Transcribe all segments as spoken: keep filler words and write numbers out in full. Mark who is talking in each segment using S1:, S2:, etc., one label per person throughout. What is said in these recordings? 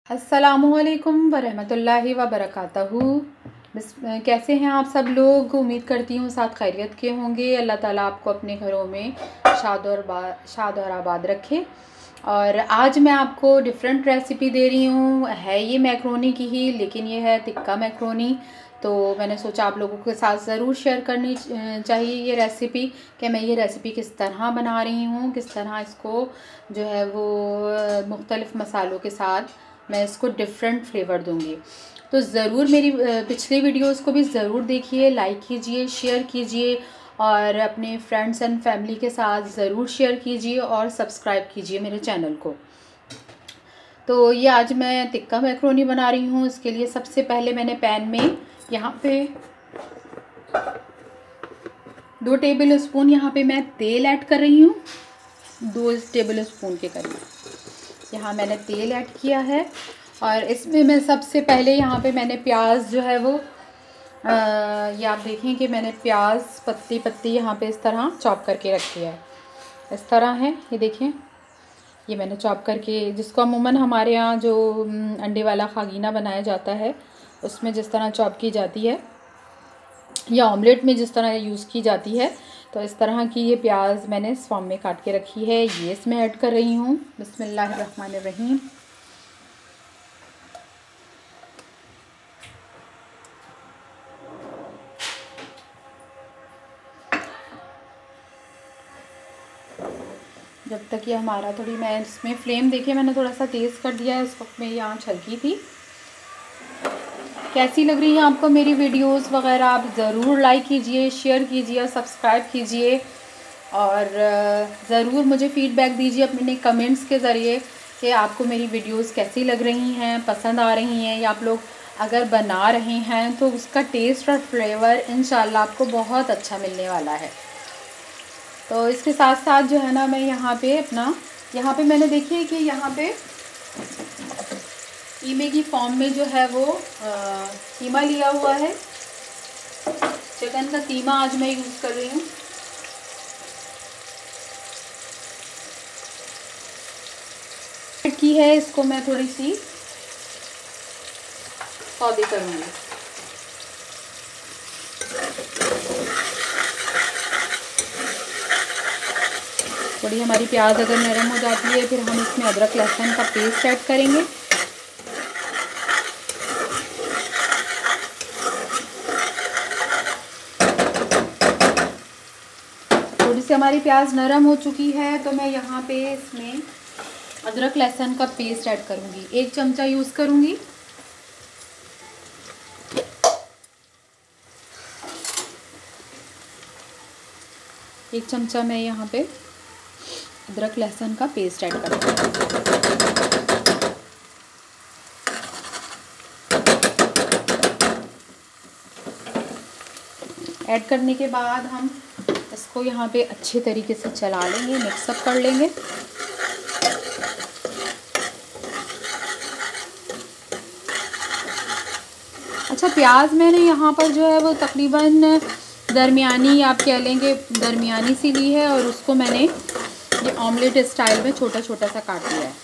S1: अस्सलामुअलैकुम वरहमतुल्लाहि वबरकातहू। बस कैसे हैं आप सब लोग। उम्मीद करती हूँ साथ खैरियत के होंगे। अल्लाह ताला आपको अपने घरों में शाद और बा शाद और आबाद रखे। और आज मैं आपको डिफरेंट रेसिपी दे रही हूँ। है ये मैक्रोनी की ही, लेकिन ये है टिक्का मैक्रोनी। तो मैंने सोचा आप लोगों के साथ ज़रूर शेयर करनी चाहिए ये रेसिपी, कि मैं ये रेसिपी किस तरह बना रही हूँ, किस तरह इसको जो है वो मुख्तलिफ़ मसालों के साथ मैं इसको डिफरेंट फ्लेवर दूंगी। तो ज़रूर मेरी पिछली वीडियोस को भी ज़रूर देखिए, लाइक कीजिए, शेयर कीजिए और अपने फ्रेंड्स एंड फैमिली के साथ ज़रूर शेयर कीजिए और सब्सक्राइब कीजिए मेरे चैनल को। तो ये आज मैं टिक्का मैक्रोनी बना रही हूँ। इसके लिए सबसे पहले मैंने पैन में यहाँ पे दो टेबल स्पून यहाँ पे मैं तेल ऐड कर रही हूँ। दो टेबल स्पून के करीब यहाँ मैंने तेल ऐड किया है। और इसमें मैं सबसे पहले यहाँ पे मैंने प्याज जो है वो आ, ये आप देखें कि मैंने प्याज पत्ती पत्ती यहाँ पे इस तरह चॉप करके रखी है। इस तरह है, ये देखें, ये मैंने चॉप करके, जिसको अमूमन हमारे यहाँ जो अंडे वाला खागीना बनाया जाता है उसमें जिस तरह चॉप की जाती है, या ऑमलेट में जिस तरह यूज़ की जाती है, तो इस तरह की ये प्याज मैंने इस फॉर्म में काट के रखी है। ये इसमें ऐड कर रही हूँ। बिस्मिल्लाहिर्रहमानिर्रहीम। जब तक ये हमारा थोड़ी, मैं इसमें फ्लेम देखिए मैंने थोड़ा सा तेज़ कर दिया है। इस वक्त में यहाँ छलकी थी। कैसी लग रही है आपको मेरी वीडियोस वगैरह, आप ज़रूर लाइक कीजिए, शेयर कीजिए और सब्सक्राइब कीजिए। और ज़रूर मुझे फ़ीडबैक दीजिए अपने कमेंट्स के ज़रिए कि आपको मेरी वीडियोस कैसी लग रही हैं, पसंद आ रही हैं, या आप लोग अगर बना रहे हैं तो उसका टेस्ट और फ्लेवर इंशाल्लाह आपको बहुत अच्छा मिलने वाला है। तो इसके साथ साथ जो है ना, मैं यहाँ पे अपना यहाँ पे मैंने देखिए कि यहाँ पे कीमे की फॉर्म में जो है वो आ, कीमा लिया हुआ है। चिकन का कीमा आज मैं यूज़ कर रही हूँ। की है, इसको मैं थोड़ी सी सौदे करूँगी। थोड़ी हमारी प्याज अगर नरम हो जाती है फिर हम इसमें अदरक लहसुन का पेस्ट ऐड करेंगे। थोड़ी सी हमारी प्याज नरम हो चुकी है तो मैं यहाँ पे इसमें अदरक लहसुन का पेस्ट ऐड करूँगी। एक चमचा यूज़ करूँगी। एक चमचा मैं यहाँ पे अदरक लहसुन का पेस्ट ऐड करूँगी। ऐड करने के बाद हम इसको यहाँ पे अच्छे तरीके से चला लेंगे, मिक्सअप कर लेंगे। अच्छा, प्याज मैंने यहाँ पर जो है वो तकरीबन दरमियानी, आप कह लेंगे दरमियानी सी ली है, और उसको मैंने ये ऑमलेट स्टाइल में छोटा छोटा सा काट लिया है,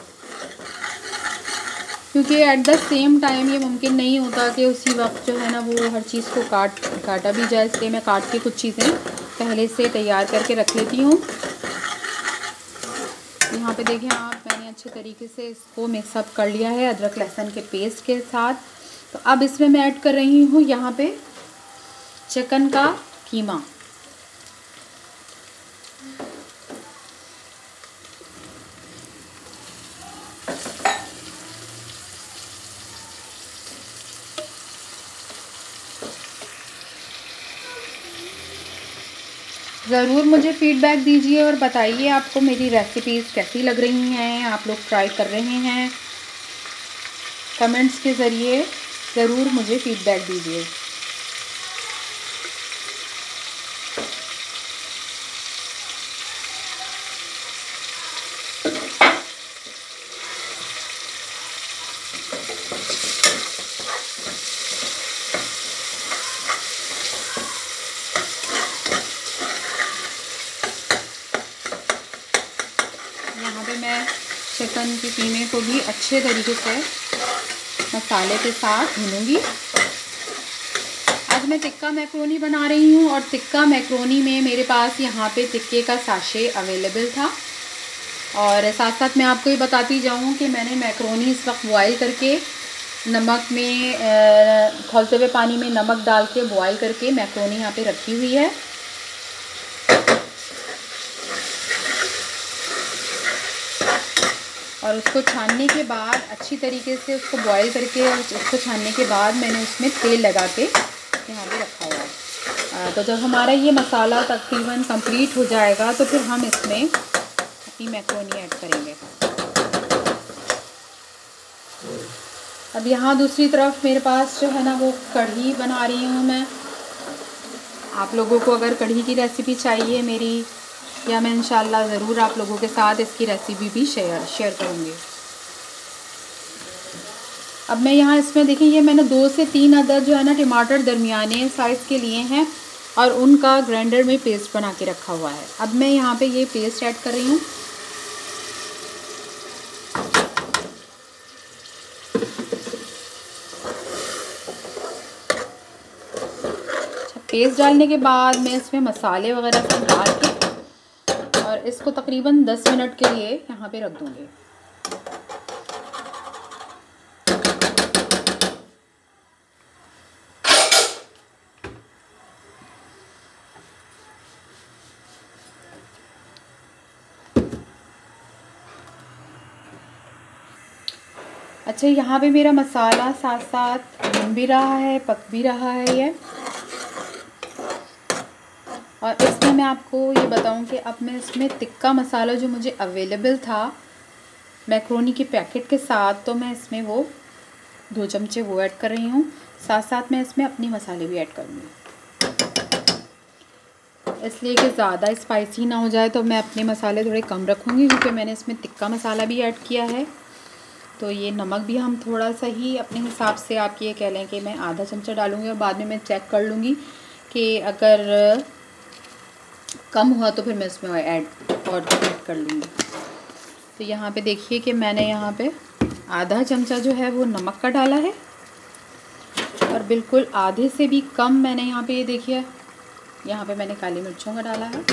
S1: क्योंकि एट द सेम टाइम ये मुमकिन नहीं होता कि उसी वक्त जो है ना वो हर चीज़ को काट काटा भी जाए। इसलिए मैं काट के कुछ चीज़ें पहले से तैयार करके रख लेती हूँ। यहाँ पे देखें आप, मैंने अच्छे तरीके से इसको मिक्सअप कर लिया है अदरक लहसुन के पेस्ट के साथ। तो अब इसमें मैं ऐड कर रही हूँ यहाँ पे चिकन का कीमा। ज़रूर मुझे फ़ीडबैक दीजिए और बताइए आपको मेरी रेसिपीज़ कैसी लग रही हैं, आप लोग ट्राई कर रहे हैं। कमेंट्स के ज़रिए ज़रूर मुझे फ़ीडबैक दीजिए। चिकन की कीमे को भी अच्छे तरीके से मसाले के साथ भूनूंगी। आज मैं टिक्का मैक्रोनी बना रही हूँ और टिक्का मैक्रोनी में मेरे पास यहाँ पे टिक्के का साशे अवेलेबल था। और साथ साथ मैं आपको ये बताती जाऊँ कि मैंने मैक्रोनी इस वक्त बॉयल करके नमक में खौलते हुए पानी में नमक डाल के बॉयल करके मैक्रोनी यहाँ पे रखी हुई है। और उसको छानने के बाद अच्छी तरीके से उसको बॉयल करके और उसको छानने के बाद मैंने उसमें तेल लगा के यहाँ पे रखा हुआ है। तो जब हमारा ये मसाला तकरीबन कंप्लीट हो जाएगा तो फिर हम इसमें अपनी मैक्रोनी ऐड करेंगे। अब यहाँ दूसरी तरफ मेरे पास जो है ना वो कढ़ी बना रही हूँ मैं। आप लोगों को अगर कढ़ी की रेसिपी चाहिए मेरी, या मैं इंशाल्लाह ज़रूर आप लोगों के साथ इसकी रेसिपी भी शेयर शेयर करूँगी। अब मैं यहाँ इसमें देखिए ये मैंने दो से तीन अदद जो है ना टमाटर दरमियाने साइज़ के लिए हैं और उनका ग्राइंडर में पेस्ट बना के रखा हुआ है। अब मैं यहाँ पे ये पेस्ट ऐड कर रही हूँ। पेस्ट डालने के बाद मैं इसमें मसाले वगैरह सब डाल के और इसको तकरीबन दस मिनट के लिए यहाँ पे रख दूँगी। अच्छा, यहाँ पे मेरा मसाला साथ साथ भुन भी रहा है, पक भी रहा है ये। और इसमें मैं आपको ये बताऊं कि अब मैं इसमें टिक्का मसाला जो मुझे अवेलेबल था मैक्रोनी के पैकेट के साथ, तो मैं इसमें वो दो चमचे वो ऐड कर रही हूँ। साथ साथ मैं इसमें अपने मसाले भी ऐड करूँगी, इसलिए कि ज़्यादा स्पाइसी ना हो जाए तो मैं अपने मसाले थोड़े कम रखूँगी, क्योंकि मैंने इसमें टिक्का मसाला भी ऐड किया है। तो ये नमक भी हम थोड़ा सा ही अपने हिसाब से, आप ये कह लें कि मैं आधा चमचा डालूँगी और बाद में मैं चेक कर लूँगी कि अगर कम हुआ तो फिर मैं इसमें ऐड और ऐड कर लूँगी। तो यहाँ पे देखिए कि मैंने यहाँ पे आधा चमचा जो है वो नमक का डाला है और बिल्कुल आधे से भी कम मैंने यहाँ पे ये देखिए यहाँ पे मैंने काली मिर्चों का डाला है।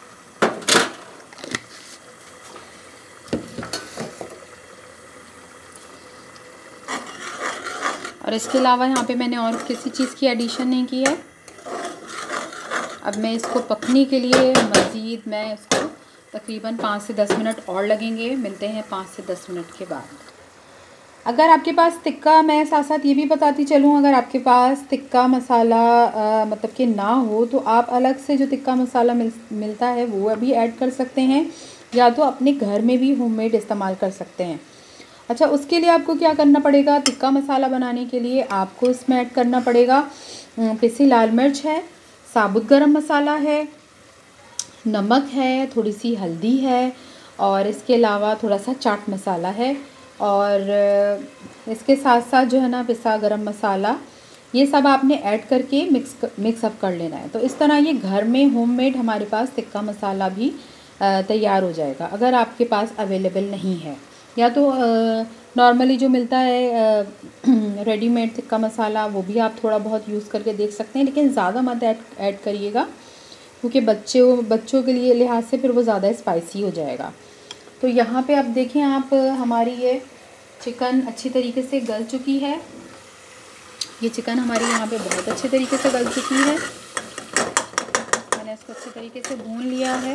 S1: और इसके अलावा यहाँ पे मैंने और किसी चीज़ की एडिशन नहीं की है। अब मैं इसको पकने के लिए मज़ीद मैं इसको तकरीबन पाँच से दस मिनट और लगेंगे। मिलते हैं पाँच से दस मिनट के बाद। अगर आपके पास टिक्का, मैं साथ साथ ये भी बताती चलूँ, अगर आपके पास टिक्का मसाला आ, मतलब कि ना हो तो आप अलग से जो टिक्का मसाला मिल मिलता है वो अभी ऐड कर सकते हैं, या तो अपने घर में भी होममेड इस्तेमाल कर सकते हैं। अच्छा, उसके लिए आपको क्या करना पड़ेगा, टिक्का मसाला बनाने के लिए आपको इसमें ऐड करना पड़ेगा पिसी लाल मिर्च है, साबुत गरम मसाला है, नमक है, थोड़ी सी हल्दी है और इसके अलावा थोड़ा सा चाट मसाला है। और इसके साथ साथ जो है ना पिसा गरम मसाला, ये सब आपने ऐड करके मिक्स मिक्स अप कर लेना है। तो इस तरह ये घर में होममेड हमारे पास टिक्का मसाला भी तैयार हो जाएगा। अगर आपके पास अवेलेबल नहीं है, या तो नॉर्मली जो मिलता है रेडीमेड टिक्का मसाला, वो भी आप थोड़ा बहुत यूज़ करके देख सकते हैं, लेकिन ज़्यादा मत ऐड ऐड करिएगा, क्योंकि बच्चों बच्चों के लिए लिहाज से फिर वो ज़्यादा स्पाइसी हो जाएगा। तो यहाँ पे अब देखें आप, हमारी ये चिकन अच्छी तरीके से गल चुकी है। ये चिकन हमारी यहाँ पे बहुत अच्छे तरीके से गल चुकी है। मैंने इसको अच्छे तरीके से भून लिया है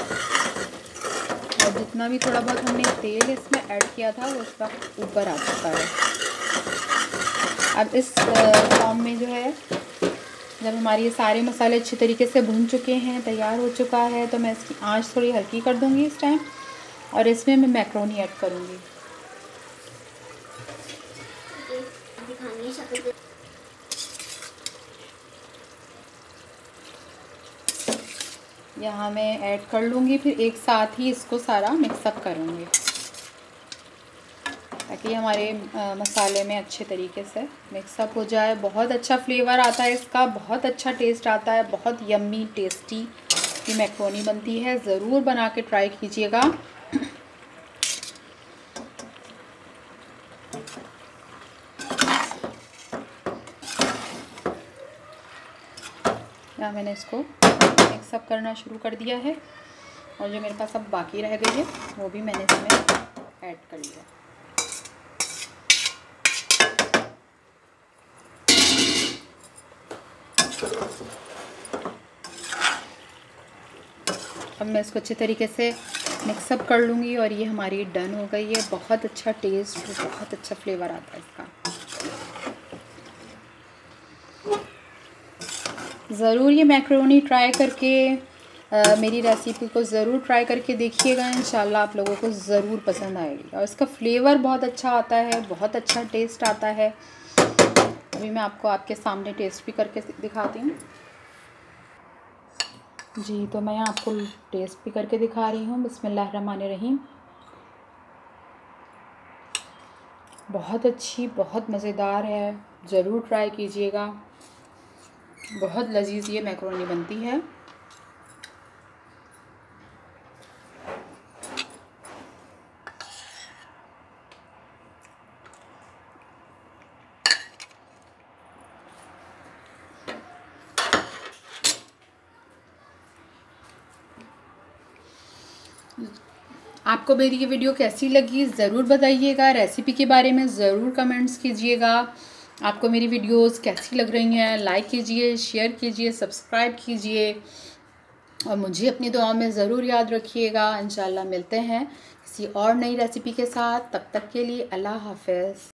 S1: और जितना भी थोड़ा बहुत हमने तेल इसमें ऐड किया था वो उस वक्त ऊपर आ चुका है। अब इस फॉर्म में जो है, जब हमारे ये सारे मसाले अच्छे तरीके से भून चुके हैं, तैयार हो चुका है, तो मैं इसकी आंच थोड़ी हल्की कर दूंगी इस टाइम और इसमें मैं मैक्रोनी ऐड करूंगी। यहाँ मैं ऐड कर लूँगी, फिर एक साथ ही इसको सारा मिक्सअप करूँगी ताकि हमारे आ, मसाले में अच्छे तरीके से मिक्सअप हो जाए। बहुत अच्छा फ्लेवर आता है इसका, बहुत अच्छा टेस्ट आता है, बहुत यम्मी टेस्टी ये मैक्रोनी बनती है। ज़रूर बना के ट्राई कीजिएगा। यहाँ मैंने इसको मिक्सअप करना शुरू कर दिया है और जो मेरे पास अब बाकी रह गई है वो भी मैंने इसमें ऐड कर लिया। अब मैं इसको अच्छे तरीके से मिक्सअप कर लूँगी और ये हमारी डन हो गई है। बहुत अच्छा टेस्ट, बहुत अच्छा फ्लेवर आता है इसका। ज़रूर ये मैक्रोनी ट्राई करके आ, मेरी रेसिपी को ज़रूर ट्राई करके देखिएगा। इंशाल्लाह आप लोगों को ज़रूर पसंद आएगी और इसका फ्लेवर बहुत अच्छा आता है, बहुत अच्छा टेस्ट आता है। अभी मैं आपको आपके सामने टेस्ट भी करके दिखाती हूँ। जी, तो मैं आपको टेस्ट भी करके दिखा रही हूँ। बिस्मिल्लाहिर्रहमानिर्रहीम। बहुत अच्छी, बहुत मज़ेदार है, ज़रूर ट्राई कीजिएगा। बहुत लजीज ये मैक्रोनी बनती है। आपको मेरी ये वीडियो कैसी लगी ज़रूर बताइएगा। रेसिपी के बारे में ज़रूर कमेंट्स कीजिएगा। आपको मेरी वीडियोस कैसी लग रही हैं, लाइक कीजिए, शेयर कीजिए, सब्सक्राइब कीजिए और मुझे अपनी दुआओं में ज़रूर याद रखिएगा। इंशाल्लाह मिलते हैं किसी और नई रेसिपी के साथ। तब तक के लिए अल्लाह हाफ़िज़।